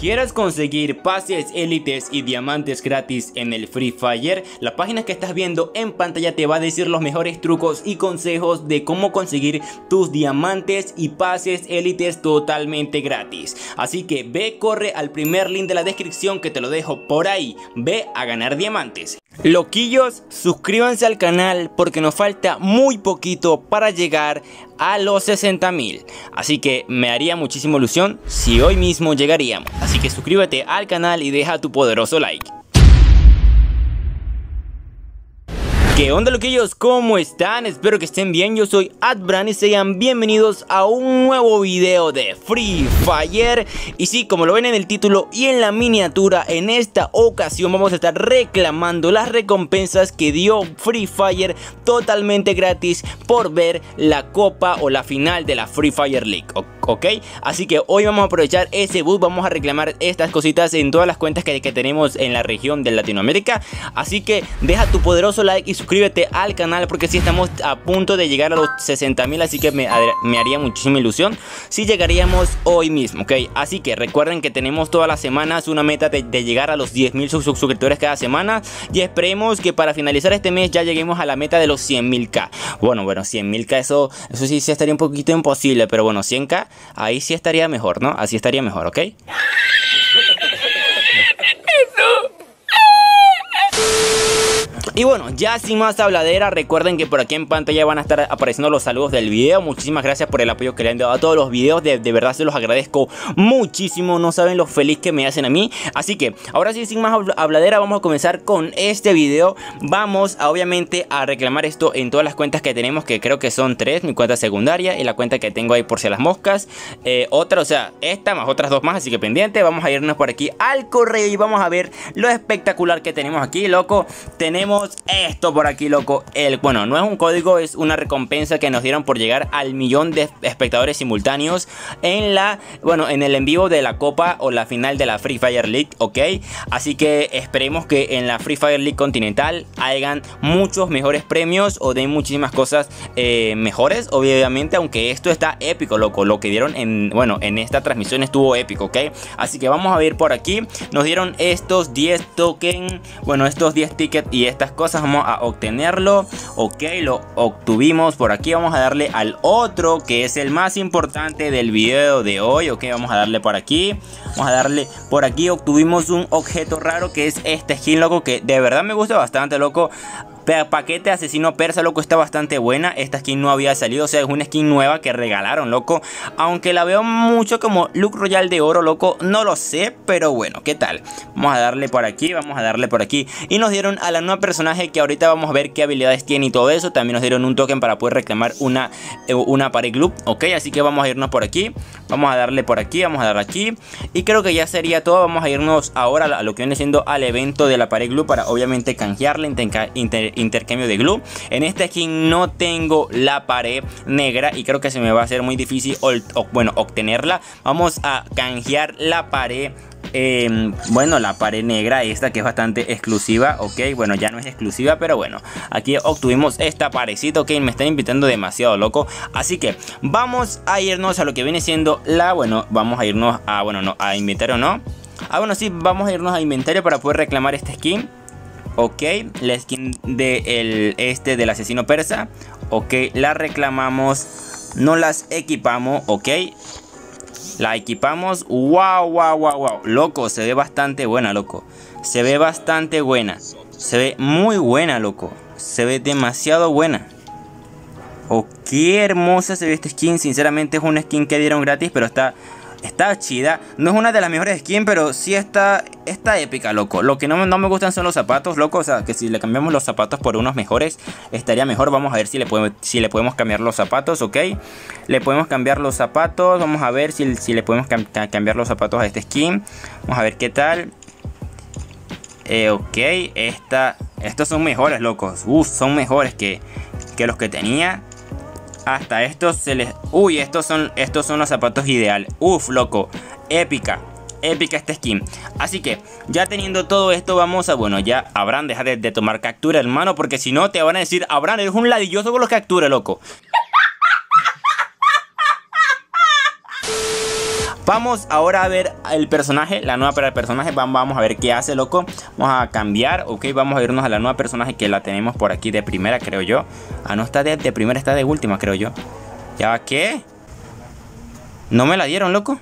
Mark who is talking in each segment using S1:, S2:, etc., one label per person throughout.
S1: ¿Quieres conseguir pases, élites y diamantes gratis en el Free Fire? La página que estás viendo en pantalla te va a decir los mejores trucos y consejos de cómo conseguir tus diamantes y pases, élites totalmente gratis. Así que ve, corre al primer link de la descripción que te lo dejo por ahí. Ve a ganar diamantes. Loquillos, suscríbanse al canal porque nos falta muy poquito para llegar a los 60.000. Así que me haría muchísima ilusión si hoy mismo llegaríamos. Así que suscríbete al canal y deja tu poderoso like. ¿Qué onda, loquillos? ¿Cómo están? Espero que estén bien. Yo soy Adbran y sean bienvenidos a un nuevo video de Free Fire. Y sí, como lo ven en el título y en la miniatura, en esta ocasión vamos a estar reclamando las recompensas que dio Free Fire totalmente gratis por ver la copa o la final de la Free Fire League. ¿Ok? Así que hoy vamos a aprovechar ese boost, vamos a reclamar estas cositas en todas las cuentas que tenemos en la región de Latinoamérica. Así que deja tu poderoso like y suscríbete al canal porque si estamos a punto de llegar a los 60.000, así que me haría muchísima ilusión si llegaríamos hoy mismo, ¿ok? Así que recuerden que tenemos todas las semanas una meta de llegar a los 10.000 suscriptores cada semana y esperemos que para finalizar este mes ya lleguemos a la meta de los 100.000k. Bueno, 100.000k, eso sí estaría un poquito imposible, pero bueno, 100k, ahí sí estaría mejor, ¿no? Así estaría mejor, ¿ok? Y bueno, ya sin más habladera, recuerden que por aquí en pantalla van a estar apareciendo los saludos del video. Muchísimas gracias por el apoyo que le han dado a todos los videos, de verdad se los agradezco muchísimo, no saben lo feliz que me hacen a mí. Así que ahora sí, sin más habladera, vamos a comenzar con este video. Vamos obviamente a reclamar esto en todas las cuentas que tenemos, que creo que son 3, mi cuenta secundaria y la cuenta que tengo ahí por si a las moscas, otra, o sea, esta más otras dos más, así que pendiente. Vamos a irnos por aquí al correo y vamos a ver lo espectacular que tenemos aquí, loco. Tenemos esto por aquí, loco. Bueno, no es un código, es una recompensa que nos dieron por llegar al 1.000.000 de espectadores simultáneos en en el en vivo de la copa o la final de la Free Fire League, ¿ok? Así que esperemos que en la Free Fire League Continental hayan muchos mejores premios o den muchísimas cosas mejores, obviamente, aunque esto está épico, loco. Lo que dieron en esta transmisión estuvo épico, ¿ok? Así que vamos a ver por aquí. Nos dieron estos 10 tokens, estos 10 tickets y estas cosas. Vamos a obtenerlo, ok, lo obtuvimos. Por aquí vamos a darle al otro que es el más importante del video de hoy, ok, vamos a darle por aquí, vamos a darle por aquí. Obtuvimos un objeto raro que es este skin, loco, que de verdad me gusta bastante, loco. Paquete asesino persa, loco, está bastante buena. Esta skin no había salido, o sea, es una skin nueva que regalaron, loco. Aunque la veo mucho como look royal de oro, loco, no lo sé, pero bueno, ¿qué tal? Vamos a darle por aquí, vamos a darle por aquí. Y nos dieron a la nueva personaje que ahorita vamos a ver qué habilidades tiene y todo eso. También nos dieron un token para poder reclamar una pared glue, ok, así que vamos a irnos por aquí. Vamos a darle por aquí, vamos a darle aquí. Y creo que ya sería todo. Vamos a irnos ahora a lo que viene siendo al evento de la pared glue para obviamente canjearla, intercambio de glue. En esta skin no tengo la pared negra y creo que se me va a hacer muy difícil obtenerla. Vamos a canjear la pared la pared negra, esta que es bastante exclusiva, ok, ya no es exclusiva, pero bueno, aquí obtuvimos esta parecita, ok, me están invitando demasiado, loco, así que vamos a irnos a lo que viene siendo vamos a irnos a, a inventario, ¿no? Sí, vamos a irnos a inventario para poder reclamar esta skin. Ok, la skin del asesino persa. Ok, la reclamamos. No las equipamos, ok. La equipamos. Wow. Loco, se ve bastante buena, loco. Se ve bastante buena. Se ve muy buena, loco. Se ve demasiado buena. Oh, qué hermosa se ve esta skin. Sinceramente es una skin que dieron gratis, pero está chida. No es una de las mejores skins, pero sí está épica, loco. Lo que no me gustan son los zapatos, loco. O sea, que si le cambiamos los zapatos por unos mejores estaría mejor. Vamos a ver si le podemos cambiar los zapatos, ok. Le podemos cambiar los zapatos. Vamos a ver si le podemos cambiar los zapatos a este skin. Vamos a ver qué tal. Ok, estos son mejores, locos. Son mejores que los que tenía. Hasta estos se les... Uy, estos son los zapatos ideales. Loco, épica esta skin. Así que ya teniendo todo esto, vamos a... ya, Abraham, deja de tomar captura, hermano, porque si no te van a decir: Abraham, eres un ladilloso con los capturas, loco. Vamos ahora a ver el personaje, la nueva para el personaje. Vamos a ver qué hace, loco. Vamos a cambiar, ok, vamos a irnos a la nueva personaje que la tenemos por aquí de primera, creo yo. Ah, no está de primera, está de última, creo yo. ¿Ya qué? ¿No me la dieron, loco?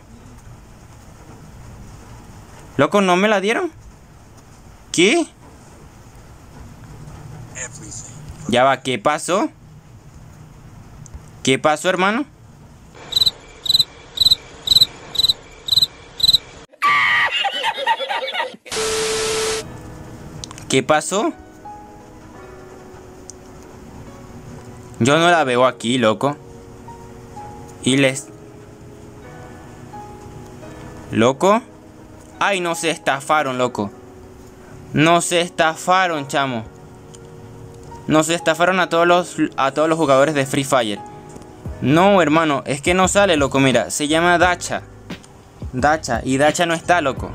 S1: Loco, ¿no me la dieron? ¿Qué? Ya va, ¿qué pasó? ¿Qué pasó, hermano? ¿Qué pasó? Yo no la veo aquí, loco. Y ¿Loco? Ay, no se estafaron, loco. No se estafaron, chamo. No se estafaron a todos los jugadores de Free Fire. No, hermano, es que no sale, loco. Mira, se llama Dacha. Dacha, y Dacha no está, loco.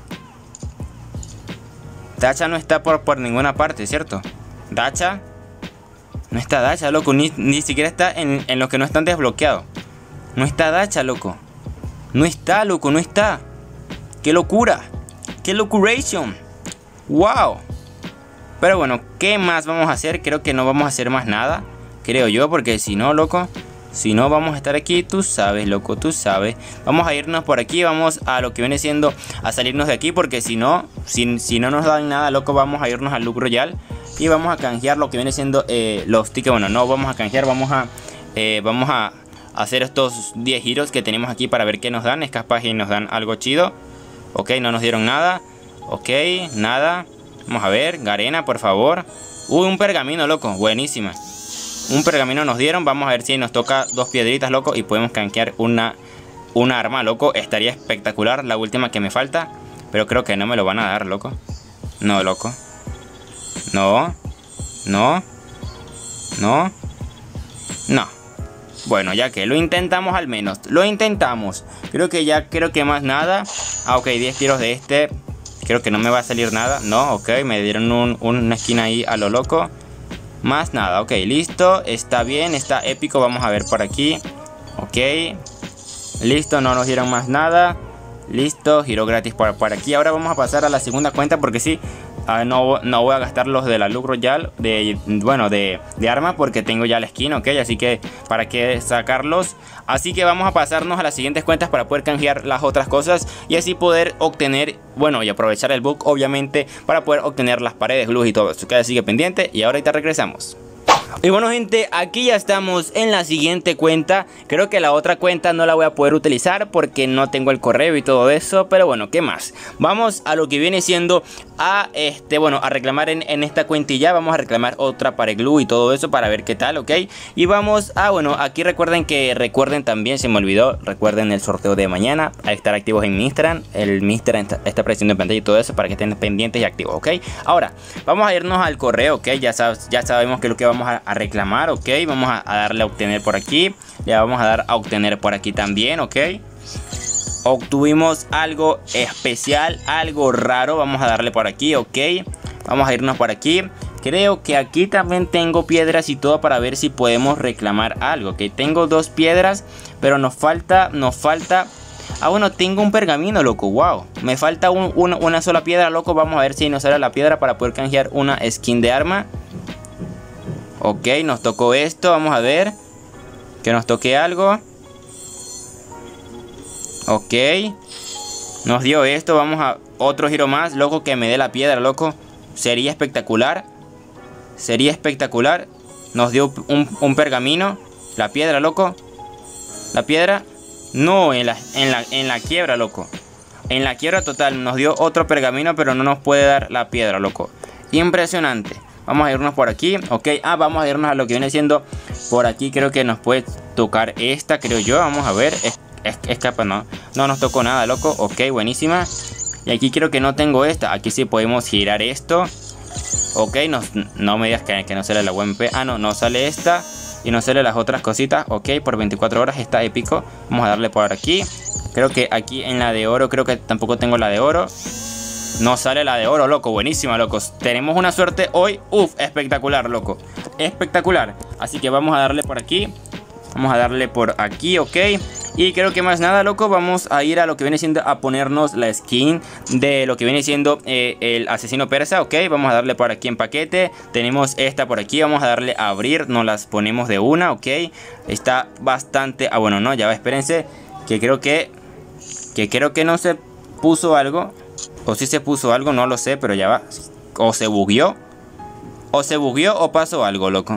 S1: Dacha no está por ninguna parte, ¿cierto? Dacha. No está Dacha, loco. Ni siquiera está en los que no están desbloqueados. No está Dacha, loco. No está, loco, no está. ¡Qué locura! ¡Qué locuration! ¡Wow! Pero bueno, ¿qué más vamos a hacer? Creo que no vamos a hacer más nada. Creo yo, porque si no, loco, si no vamos a estar aquí, tú sabes, loco, tú sabes. Vamos a irnos por aquí, vamos a lo que viene siendo a salirnos de aquí, porque si no, si no nos dan nada, loco, vamos a irnos al Look Royale y vamos a canjear lo que viene siendo los tickets. Bueno, no vamos a canjear, vamos a hacer estos 10 giros que tenemos aquí para ver qué nos dan. Es capaz y nos dan algo chido. Ok, no nos dieron nada. Ok, nada. Vamos a ver, Garena, por favor. Uy, un pergamino, loco, buenísima. Un pergamino nos dieron. Vamos a ver si nos toca 2 piedritas, loco, y podemos canjear una arma, loco. Estaría espectacular, la última que me falta. Pero creo que no me lo van a dar, loco. No, loco. No. No. No. No. Bueno, ya que lo intentamos al menos. Lo intentamos. Creo que más nada. Ah, ok, 10 tiros de este. Creo que no me va a salir nada. No, ok, me dieron una esquina ahí a lo loco. Más nada, ok, listo. Está bien, está épico. Vamos a ver por aquí. Ok. Listo, no nos dieron más nada. Listo, giro gratis por aquí. Ahora vamos a pasar a la segunda cuenta porque sí. No voy a gastar los de la Look Royale de armas porque tengo ya la skin, ok, así que para qué sacarlos. Así que vamos a pasarnos a las siguientes cuentas para poder canjear las otras cosas y así poder obtener, bueno, y aprovechar el bug obviamente para poder obtener las paredes, luz y todo eso. Que sigue pendiente y ahorita regresamos. Y bueno, gente, aquí ya estamos en la siguiente cuenta. Creo que la otra cuenta no la voy a poder utilizar porque no tengo el correo y todo eso. Pero bueno, ¿qué más? Vamos a lo que viene siendo a reclamar en esta cuentilla. Vamos a reclamar otra pared glue y todo eso para ver qué tal, ¿ok? Y vamos a, aquí recuerden también, se me olvidó, recuerden el sorteo de mañana, a estar activos en mi Instagram. Mi Instagram está apareciendo en pantalla y todo eso para que estén pendientes y activos, ¿ok? Ahora, vamos a irnos al correo, ¿ok? Ya sabemos que es lo que vamos a reclamar, ok. Vamos a darle a obtener por aquí. Le vamos a dar a obtener por aquí también, ok. Obtuvimos algo especial, algo raro. Vamos a darle por aquí, ok. Vamos a irnos por aquí. Creo que aquí también tengo piedras y todo para ver si podemos reclamar algo, ok. Tengo 2 piedras, pero nos falta. Ah, bueno, tengo un pergamino, loco, wow. Me falta una sola piedra, loco. Vamos a ver si nos sale la piedra para poder canjear una skin de arma. Ok, nos tocó esto, vamos a ver. Que nos toque algo. Ok. Nos dio esto, vamos a otro giro más, loco, que me dé la piedra, loco. Sería espectacular. Sería espectacular. Nos dio un pergamino. La piedra, loco. La piedra. No, en la quiebra, loco. En la quiebra total nos dio otro pergamino, pero no nos puede dar la piedra, loco. Impresionante. Vamos a irnos por aquí, ok. Vamos a irnos a lo que viene siendo por aquí. Creo que nos puede tocar esta, creo yo. Vamos a ver. Escapa, no nos tocó nada, loco. Ok, buenísima. Y aquí creo que no tengo esta. Aquí sí podemos girar esto. Ok, no me digas que no sale la UMP. No sale esta. Y no sale las otras cositas. Ok, por 24 horas está épico. Vamos a darle por aquí. Creo que aquí en la de oro, creo que tampoco tengo la de oro. No sale la de oro, loco, buenísima, locos. Tenemos una suerte hoy, espectacular, loco. Espectacular. Así que vamos a darle por aquí. Vamos a darle por aquí, ok. Y creo que más nada, loco, vamos a ir a lo que viene siendo a ponernos la skin de lo que viene siendo el asesino persa, ok. Vamos a darle por aquí en paquete. Tenemos esta por aquí, vamos a darle a abrir, nos las ponemos de una, ok. Está bastante, bueno, no, ya va, espérense, que creo que no se puso algo. O si se puso algo, no lo sé, pero ya va. O se bugueó o pasó algo, loco.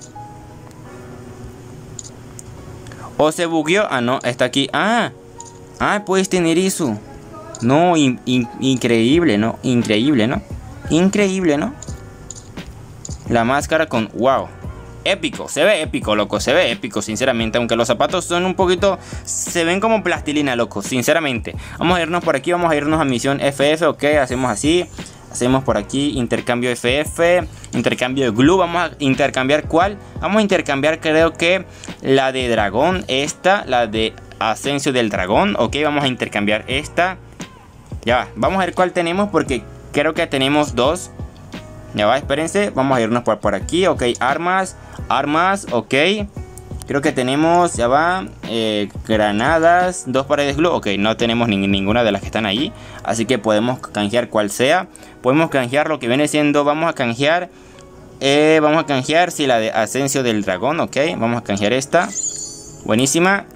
S1: O se bugueó. Ah, no, está aquí. Ah, puedes tener eso. No, increíble, ¿no? Increíble, ¿no? Increíble, ¿no? La máscara con... wow. Épico, se ve épico, loco. Se ve épico, sinceramente. Aunque los zapatos son un poquito... se ven como plastilina, loco, sinceramente. Vamos a irnos por aquí, vamos a irnos a misión FF, ok. Hacemos así. Hacemos por aquí intercambio FF, intercambio de glue. Vamos a intercambiar ¿cuál? Vamos a intercambiar creo que la de dragón, esta, la de ascenso del dragón. Ok, vamos a intercambiar esta. Ya va, vamos a ver cuál tenemos porque creo que tenemos dos. Ya va, espérense, vamos a irnos por aquí. Ok, armas, ok. Creo que tenemos, ya va, granadas, 2 paredes glue. Ok, no tenemos ninguna de las que están ahí. Así que podemos canjear cual sea. Podemos canjear lo que viene siendo, vamos a canjear, sí, la de ascenso del dragón, ok. Vamos a canjear esta. Buenísima.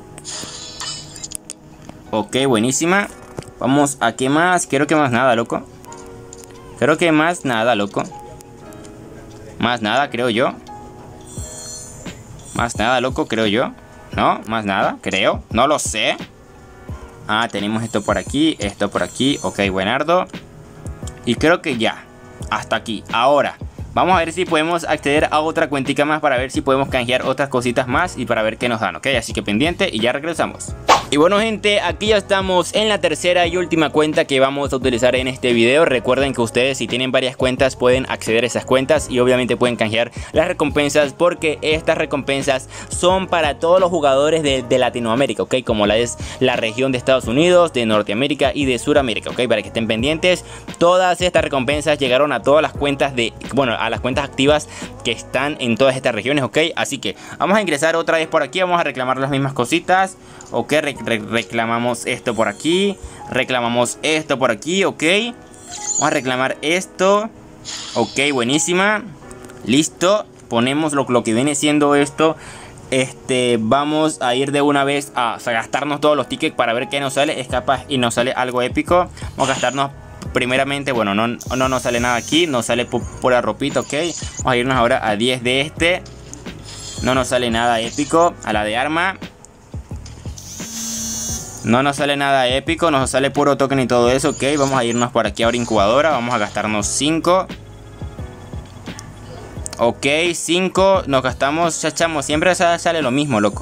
S1: Ok, buenísima. Vamos a qué más, creo que más nada, loco. Creo que más nada, loco. Más nada, creo yo. Más nada, loco, creo yo. No, más nada, creo. No lo sé. Ah, tenemos esto por aquí. Esto por aquí. Ok, buenardo. Y creo que ya. Hasta aquí. Ahora vamos a ver si podemos acceder a otra cuentica más. Para ver si podemos canjear otras cositas más. Y para ver qué nos dan, ok. Así que pendiente y ya regresamos. Y bueno, gente, aquí ya estamos en la tercera y última cuenta que vamos a utilizar en este video. Recuerden que ustedes, si tienen varias cuentas, pueden acceder a esas cuentas y obviamente pueden canjear las recompensas, porque estas recompensas son para todos los jugadores de Latinoamérica, ok, como es la región de Estados Unidos, de Norteamérica y de Suramérica, ok, para que estén pendientes. Todas estas recompensas llegaron a todas las cuentas a las cuentas activas que están en todas estas regiones, ok. Así que vamos a ingresar otra vez por aquí, vamos a reclamar las mismas cositas. Ok, reclamamos esto por aquí. Reclamamos esto por aquí, ok. Vamos a reclamar esto. Ok, buenísima. Listo. Ponemos lo que viene siendo esto. Vamos a ir de una vez a gastarnos todos los tickets para ver qué nos sale. Es capaz y nos sale algo épico. Vamos a gastarnos primeramente, bueno, no nos sale nada aquí. Nos sale por la ropita, ok. Vamos a irnos ahora a 10 de este. No nos sale nada épico. A la de arma. No nos sale nada épico, nos sale puro token y todo eso, ok. Vamos a irnos por aquí ahora incubadora, vamos a gastarnos 5. Ok, 5, nos gastamos, chachamos, siempre sale lo mismo, loco.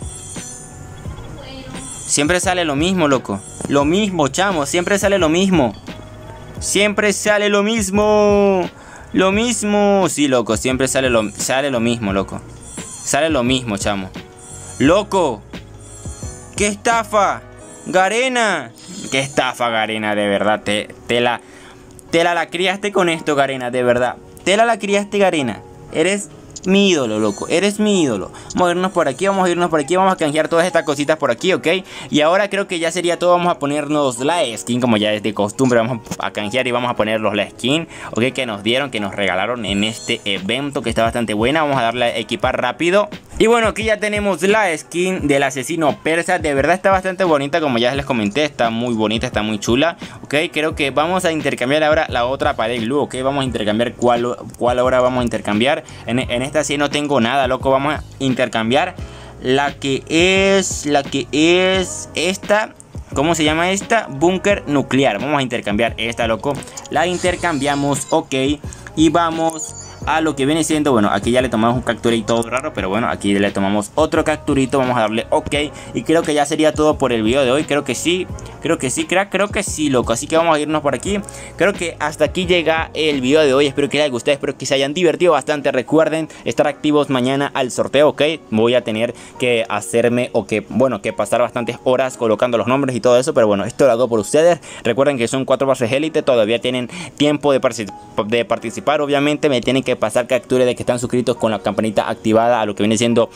S1: Siempre sale lo mismo, loco. Lo mismo, chamo, siempre sale lo mismo. Siempre sale lo mismo. Lo mismo, sí, loco, siempre sale lo mismo, loco. Sale lo mismo, chamo. Loco. ¡Qué estafa! ¡Garena! ¡Qué estafa, Garena! De verdad, te la criaste con esto, Garena, de verdad. Te la criaste, Garena. Eres mi ídolo, loco. Eres mi ídolo. Vamos a irnos por aquí, vamos a irnos por aquí. Vamos a canjear todas estas cositas por aquí, ok. Y ahora creo que ya sería todo. Vamos a ponernos la skin, como ya es de costumbre. Vamos a canjear y vamos a ponernos la skin, ok, que nos dieron, que nos regalaron en este evento, que está bastante buena. Vamos a darle a equipar rápido. Y bueno, aquí ya tenemos la skin del asesino persa. De verdad está bastante bonita, como ya les comenté. Está muy bonita, está muy chula, ok. Creo que vamos a intercambiar ahora la otra pared glue, ok. Vamos a intercambiar cuál ahora vamos a intercambiar. En esta sí no tengo nada, loco. Vamos a intercambiar la que es esta. ¿Cómo se llama esta? Búnker nuclear. Vamos a intercambiar esta, loco. La intercambiamos, ok. Y vamos a lo que viene siendo, bueno, aquí ya le tomamos un capturito todo raro, pero bueno, aquí le tomamos otro capturito. Vamos a darle ok. Y creo que ya sería todo por el video de hoy. Creo que sí, creo que sí, loco. Así que vamos a irnos por aquí. Creo que hasta aquí llega el video de hoy. Espero que les haya gustado, espero que se hayan divertido bastante. Recuerden estar activos mañana al sorteo, ok. Voy a tener que hacerme, que pasar bastantes horas colocando los nombres y todo eso, pero bueno, esto lo hago por ustedes. Recuerden que son 4 bases élite, todavía tienen tiempo de participar. Obviamente me tienen que que pasar captura de que están suscritos con la campanita activada a lo que viene siendo,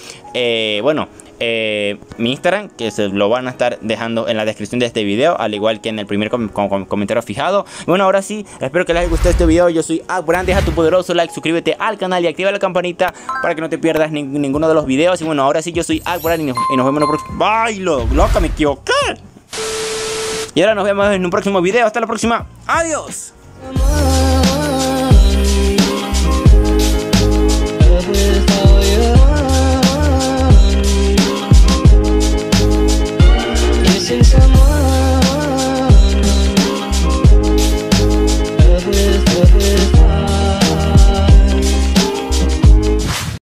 S1: mi Instagram, que se lo van a estar dejando en la descripción de este video, al igual que en el primer comentario fijado. Bueno, ahora sí, espero que les haya gustado este video. Yo soy Akbarán, deja tu poderoso like, suscríbete al canal y activa la campanita para que no te pierdas ninguno de los videos. Y bueno, ahora sí, yo soy Akbarán y nos vemos en el próximo. ¡Ay, loca, me equivoqué! Y ahora nos vemos en un próximo video. Hasta la próxima. ¡Adiós!
S2: Since